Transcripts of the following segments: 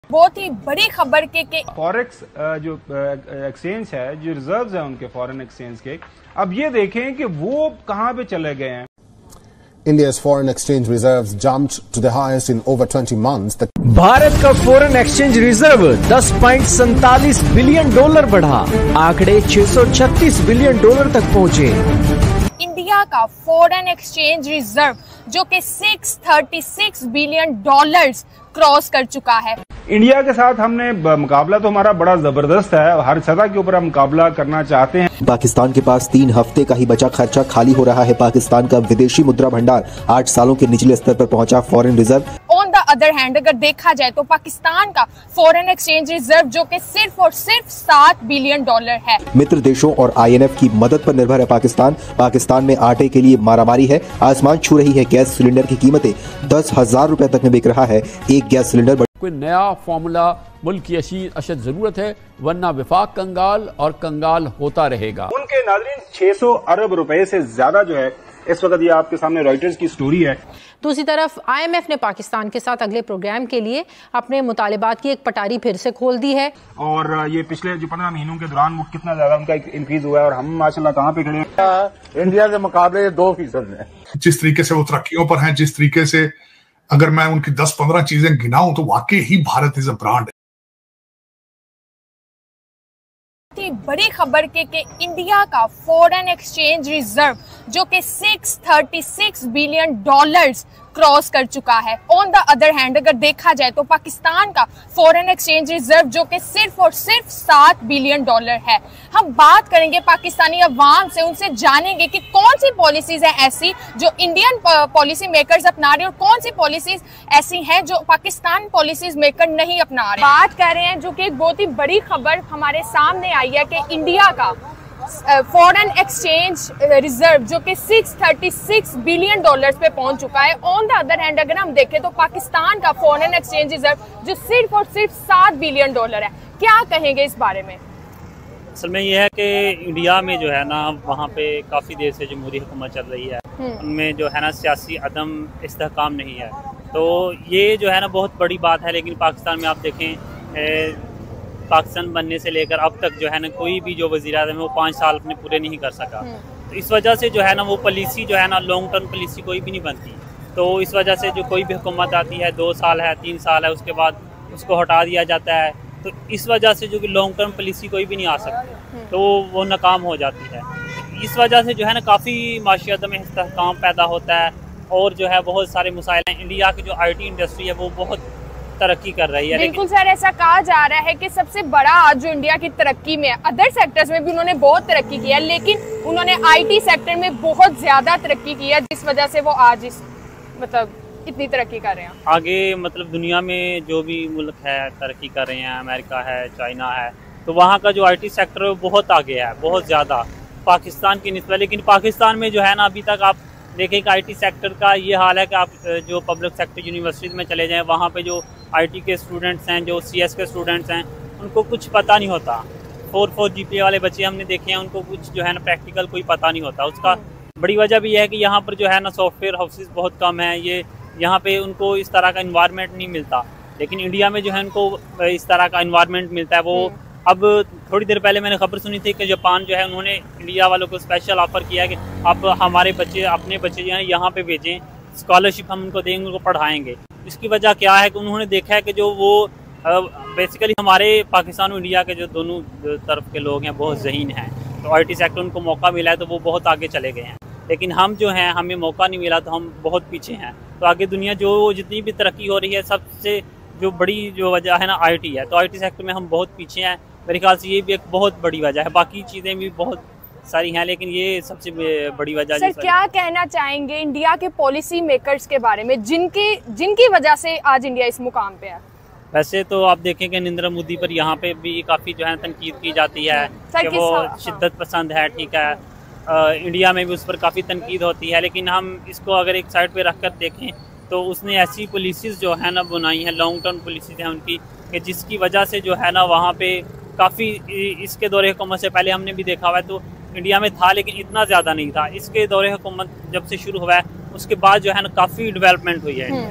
बहुत ही बड़ी खबर के फॉरेक्स जो एक्सचेंज है, जो रिजर्व्स है उनके फॉरेन एक्सचेंज के, अब ये देखें कि वो कहां पे चले गए हैं। India's foreign exchange reserves jumped to the highest in over 20 months. Bharat का foreign exchange reserve 10.47 billion dollar बढ़ा, आंकड़े 636 बिलियन डॉलर तक पहुंचे। इंडिया का फॉरेन एक्सचेंज रिजर्व जो कि 636 बिलियन डॉलर्स क्रॉस कर चुका है। इंडिया के साथ हमने मुकाबला तो हमारा बड़ा जबरदस्त है, हर सतह के ऊपर हम मुकाबला करना चाहते हैं। पाकिस्तान के पास 3 हफ्ते का ही बचा खर्चा खाली हो रहा है। पाकिस्तान का विदेशी मुद्रा भंडार 8 सालों के निचले स्तर पर पहुंचा। Foreign reserve on the other hand अगर देखा जाए तो पाकिस्तान का फॉरेन एक्सचेंज रिजर्व जो कि सिर्फ और सिर्फ 7 बिलियन डॉलर है। मित्र देशों और IMF की मदद पर निर्भर है पाकिस्तान। पाकिस्तान में आटे के लिए मारामारी है, आसमान छू रही है। गैस सिलेंडर की कीमतें 10,000 रुपए तक में बिक रहा है एक गैस सिलेंडर। कोई नया फॉर्मूला मुल्क की अशद जरूरत है, वरना विफाक कंगाल और कंगाल होता रहेगा। उनके नाज़रीन 600 अरब रुपए से ज्यादा जो है इस वक्त, ये आपके सामने रॉयटर्स की स्टोरी है। दूसरी तरफ IMF ने पाकिस्तान के साथ अगले प्रोग्राम के लिए अपने मुतालिबात की एक पटारी फिर से खोल दी है। और ये पिछले जो 15 महीनों के दौरान वो कितना ज्यादा उनका इंक्रीज हुआ है, और हम माशाल्लाह कहाँ पे खड़े हैं इंडिया के मुकाबले 2% है। जिस तरीके से वो तरक्कियों पर हैं, जिस तरीके से अगर मैं उनकी 10-15 चीजें गिनाऊं तो वाकई ही भारत इज अ ब्रांड। बड़ी खबर के इंडिया का फॉरेन एक्सचेंज रिजर्व जो कि 636 बिलियन डॉलर्स क्रॉस कर चुका है। ऑन द अदर हैंड अगर देखा जाए तो पाकिस्तान का फॉरेन एक्सचेंज रिजर्व जो कि सिर्फ और सिर्फ 7 बिलियन डॉलर है। हम बात करेंगे पाकिस्तानी अवाम से, उनसे जानेंगे कि कौन सी पॉलिसीज है ऐसी जो इंडियन पॉलिसी मेकर्स अपना रहे हैं और कौन सी पॉलिसीज ऐसी हैं जो पाकिस्तान पॉलिसीज मेकर नहीं अपना रहे। बात कर रहे हैं जो कि एक बहुत ही बड़ी खबर हमारे सामने आई है कि इंडिया का फॉरेन एक्सचेंज रिजर्व जो कि 636 बिलियन डॉलर्स पे पहुंच चुका है। ऑन द अदर हैंड अगर हम देखें तो पाकिस्तान का फॉरेन एक्सचेंज रिजर्व जो सिर्फ और सिर्फ 7 बिलियन डॉलर है। क्या कहेंगे इस बारे में? असल में ये है कि इंडिया में जो है ना, वहाँ पे काफ़ी देर से जमहूरी हुकूमत चल रही है, उनमें जो है ना सियासी अदम इस्तेहकाम नहीं है, तो ये जो है ना बहुत बड़ी बात है। लेकिन पाकिस्तान में आप देखें, पाकिस्तान बनने से लेकर अब तक जो है ना कोई भी जो वज़ीर-ए-आज़म है वो 5 साल अपने पूरे नहीं कर सका। तो इस वजह से जो है ना वो पॉलिसी जो है ना लॉन्ग टर्म पॉलिसी कोई भी नहीं बनती। तो इस वजह से जो कोई भी हुकूमत आती है 2 साल है, 3 साल है, उसके बाद उसको हटा दिया जाता है। तो इस वजह से जो कि लॉन्ग टर्म पॉलिसी कोई भी नहीं आ सकती, तो वो नाकाम हो जाती है। इस वजह से जो है ना काफ़ी माशी अदम इस्तेहकाम पैदा होता है और जो है बहुत सारे मसाइल हैं। इंडिया की जो IT इंडस्ट्री है वो बहुत तरक्की कर रही है। बिल्कुल सर, ऐसा कहा जा रहा है कि सबसे बड़ा आज जो इंडिया की तरक्की में है, अदर सेक्टर्स में भी उन्होंने बहुत तरक्की की है, लेकिन उन्होंने IT सेक्टर में बहुत ज्यादा तरक्की की है, जिस वजह से वो आज इस इतनी तरक्की कर रहे हैं। आगे दुनिया में जो भी मुल्क है तरक्की कर रहे हैं, अमेरिका है, चाइना है, तो वहाँ का जो IT सेक्टर है बहुत आगे है, बहुत ज़्यादा पाकिस्तान की निस्बत। लेकिन पाकिस्तान में जो है ना अभी तक आप देखें कि IT सेक्टर का ये हाल है कि आप जो पब्लिक सेक्टर यूनिवर्सिटीज़ में चले जाएं, वहाँ पे जो IT के स्टूडेंट्स हैं, जो CS के स्टूडेंट्स हैं, उनको कुछ पता नहीं होता। 4 GPA वाले बच्चे हमने देखे हैं, उनको कुछ जो है ना प्रैक्टिकल कोई पता नहीं होता। उसका बड़ी वजह भी यह है कि यहाँ पर जो है ना सॉफ्टवेयर हाउसेस बहुत कम हैं, ये यहाँ पे उनको इस तरह का इन्वायरमेंट नहीं मिलता। लेकिन इंडिया में जो है उनको इस तरह का इन्वायरमेंट मिलता है। वो अब थोड़ी देर पहले मैंने खबर सुनी थी कि जापान जो है उन्होंने इंडिया वालों को स्पेशल ऑफर किया कि आप हमारे बच्चे, अपने बच्चे जो हैं यहाँ पे भेजें, स्कॉलरशिप हम उनको देंगे, उनको पढ़ाएंगे। इसकी वजह क्या है कि उन्होंने देखा है कि जो वो बेसिकली हमारे पाकिस्तान और इंडिया के जो दोनों तरफ के लोग हैं बहुत ज़हीन हैं, तो IT सेक्टर उनको मौका मिला है तो वो बहुत आगे चले गए हैं। लेकिन हम जो हैं, हमें मौका नहीं मिला तो हम बहुत पीछे हैं। तो आगे दुनिया जो जितनी भी तरक्की हो रही है, सबसे जो बड़ी जो वजह है ना IT है, तो IT सेक्टर में हम बहुत पीछे हैं। मेरे ख्याल से ये भी एक बहुत बड़ी वजह है। बाकी चीज़ें भी बहुत सारी हैं, लेकिन ये सबसे बड़ी वजह है। सर, क्या कहना चाहेंगे इंडिया के पॉलिसी मेकर्स के बारे में, जिनकी वजह से आज इंडिया इस मुकाम पे है? वैसे तो आप देखें कि नरेंद्र मोदी पर यहाँ पे भी काफ़ी जो है तनकीद की जाती है कि वो शिद्दत पसंद है, ठीक है। इंडिया में भी उस पर काफ़ी तनकीद होती है, लेकिन हम इसको अगर एक साइड पे रख कर देखें तो उसने ऐसी पॉलिसीज़ जो है ना बनाई हैं, लॉन्ग टर्म पॉलिसीज़ हैं उनकी, कि जिसकी वजह से जो है ना वहाँ पे काफ़ी, इसके दौरे हुकूमत से पहले हमने भी देखा हुआ है, तो इंडिया में था लेकिन इतना ज़्यादा नहीं था। इसके दौरे हुकूमत जब से शुरू हुआ है उसके बाद जो है ना काफ़ी डेवलपमेंट हुई है।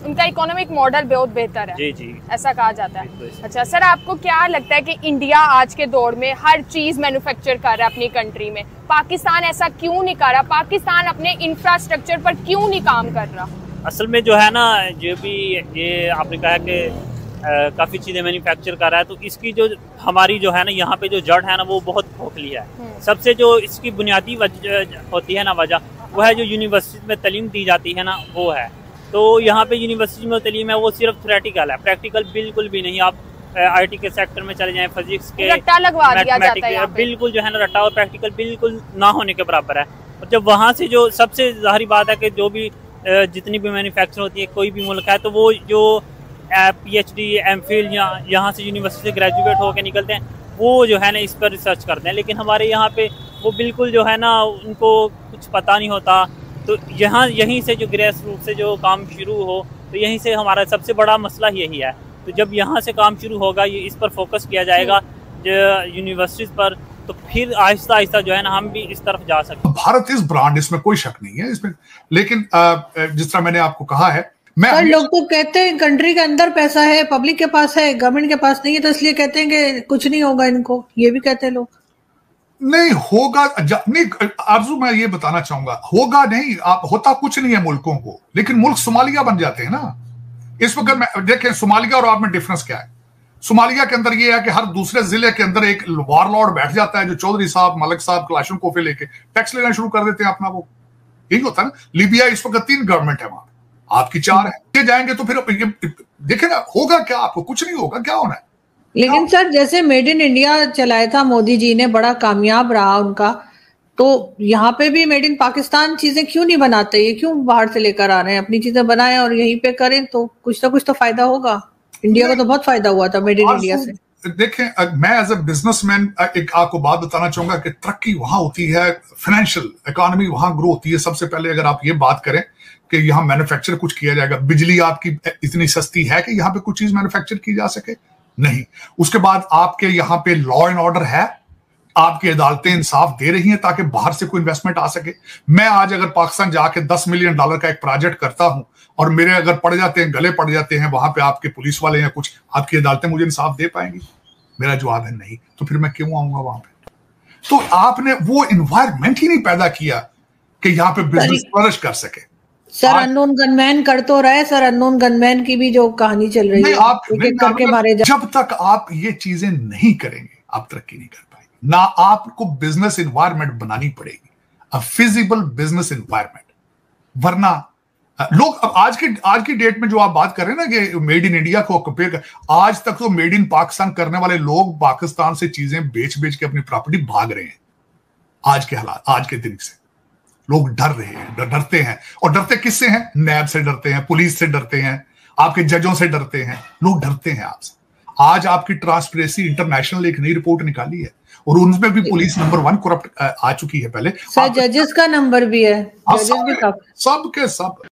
उनका इकोनॉमिक मॉडल बहुत बेहतर है। जी जी, ऐसा कहा जाता है। अच्छा सर, आपको क्या लगता है कि इंडिया आज के दौर में हर चीज मैन्युफैक्चर कर रहा है अपनी कंट्री में, पाकिस्तान ऐसा क्यों नहीं कर रहा? पाकिस्तान अपने इंफ्रास्ट्रक्चर पर क्यों नहीं काम कर रहा? असल में जो है ना, जो भी ये आपने कहा कि काफ़ी चीज़ें मैन्युफैक्चर कर रहा है, तो इसकी जो हमारी जो है ना यहाँ पे जो जड़ है ना वो बहुत खोखली है। सबसे जो इसकी बुनियादी वजह होती है ना, वजह वो है जो यूनिवर्सिटी में तालीम दी जाती है ना, वो है। तो यहाँ पे यूनिवर्सिटी में तालीम है वो सिर्फ थ्योरेटिकल है, प्रैक्टिकल बिल्कुल भी नहीं। आप IT के सेक्टर में चले जाएं, फिजिक्स के, रट्टा लगवा दिया जाता है बिल्कुल जो है ना रट्टा और प्रैक्टिकल बिल्कुल ना होने के बराबर है। और जब वहाँ से जो सबसे ज़ाहिर बात है कि जो भी जितनी भी मैन्युफैक्चर होती है कोई भी मुल्क है, तो वो जो PhD MPhil यहाँ से यूनिवर्सिटी से ग्रेजुएट होकर निकलते हैं, वो जो है ना इस पर रिसर्च करते हैं। लेकिन हमारे यहाँ पे वो बिल्कुल जो है ना उनको कुछ पता नहीं होता। तो यहीं से जो ग्रेस रूट से जो काम शुरू हो, तो यहीं से हमारा सबसे बड़ा मसला यही है। तो जब यहाँ से काम शुरू होगा, ये इस पर फोकस किया जाएगा जो यूनिवर्सिटीज़ पर, तो फिर आहिस्ता आहिस्ता जो है ना हम भी इस तरफ जा सकते हैं। भारत इस ब्रांड, इसमें कोई शक नहीं है इसमें। लेकिन जिस तरह मैंने आपको कहा है, सर लोग तो कहते हैं कंट्री के अंदर पैसा है, पब्लिक के पास है, गवर्नमेंट के पास नहीं है, तो इसलिए कहते हैं कि कुछ नहीं होगा इनको, ये भी कहते हैं लोग। नहीं होगा नहीं आरजू, मैं ये बताना चाहूंगा, होगा नहीं, आप होता कुछ नहीं है मुल्कों को, लेकिन मुल्क सोमालिया बन जाते हैं ना। इस वक्त देखें सोमालिया और आप में डिफरेंस क्या है। सोमालिया के अंदर ये है कि हर दूसरे जिले के अंदर एक वारलॉर्ड बैठ जाता है, जो चौधरी साहब, मलिक साहब, क्लाशनकोफे लेके टैक्स लेना शुरू कर देते हैं अपना। वो यही होता है ना। लीबिया इस वक्त 3 गवर्नमेंट है वहां, आपकी 4 है। जाएंगे तो फिर देखे ना होगा क्या, आपको कुछ नहीं होगा, क्या होना है। लेकिन सर जैसे मेड इन इंडिया चलाया था मोदी जी ने, बड़ा कामयाब रहा उनका, तो यहाँ पे भी मेड इन पाकिस्तान चीजें क्यों नहीं बनाते? ये क्यों बाहर से लेकर आ रहे हैं? अपनी चीजें बनाएं और यहीं पे करें, तो कुछ ना कुछ तो फायदा होगा। इंडिया को तो बहुत फायदा हुआ था मेड इन इंडिया से। देखें, मैं एज ए बिजनेसमैन एक आपको बात बताना चाहूंगा कि तरक्की वहां होती है, फाइनेंशियल इकोनॉमी वहां ग्रो होती है। सबसे पहले अगर आप ये बात करें कि यहाँ मैन्युफैक्चर कुछ किया जाएगा, बिजली आपकी इतनी सस्ती है कि यहाँ पे कुछ चीज मैन्युफैक्चर की जा सके? नहीं। उसके बाद आपके यहाँ पे लॉ एंड ऑर्डर है, आपकी अदालतें इंसाफ दे रही हैं ताकि बाहर से कोई इन्वेस्टमेंट आ सके। मैं आज अगर पाकिस्तान जाके $10 मिलियन का एक प्रोजेक्ट करता हूं और मेरे अगर पड़ जाते हैं, गले पड़ जाते हैं वहां पे आपके पुलिस वाले या कुछ, आपकी अदालतें मुझे इंसाफ दे पाएंगी? मेरा जवाब है नहीं। तो फिर मैं क्यों आऊंगा वहां पे? तो आपने वो इन्वायरमेंट ही नहीं पैदा किया कि यहाँ पे बिजनेस फ्लरिश कर सके। सर अननोन गनमैन कर तो रहे, सर अननोन गनमैन की भी जो कहानी चल रही है, आप करके मारे जब तक आप ये चीजें नहीं करेंगे आप तरक्की नहीं कर पाएंगे। ना आपको बिजनेस इन्वायरमेंट बनानी पड़ेगी, अ फिजिबल बिजनेस इन्वायरमेंट, वरना लोग आज की डेट में जो आप बात कर रहे हैं ना कि मेड इन इंडिया को कंपेयर कर, आज तक तो मेड इन पाकिस्तान करने वाले लोग पाकिस्तान से चीजें बेच बेच के अपनी प्रॉपर्टी भाग रहे हैं। आज के हालात, आज के दिन से लोग डर रहे हैं, डरते हैं। और डरते किससे हैं? नैब से डरते हैं, पुलिस से डरते हैं, आपके जजों से डरते हैं। लोग डरते हैं आपसे। आज आपकी ट्रांसपेरेंसी इंटरनेशनल एक नई रिपोर्ट निकाली है और उनमें भी पुलिस नंबर 1 करप्ट आ चुकी है पहले। सर जजेस का नंबर भी है, जजेस भी सब के सब